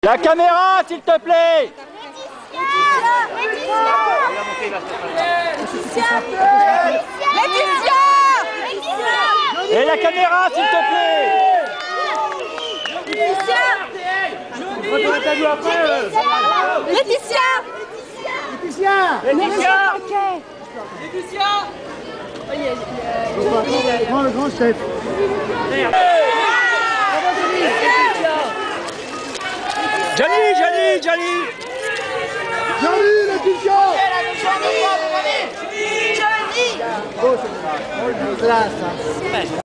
La caméra, s'il te plaît. Et la caméra, s'il te plaît. Laetitia. Prends le grand chef. Gianni, Laetitia. Johnny. Oh, c'est classe.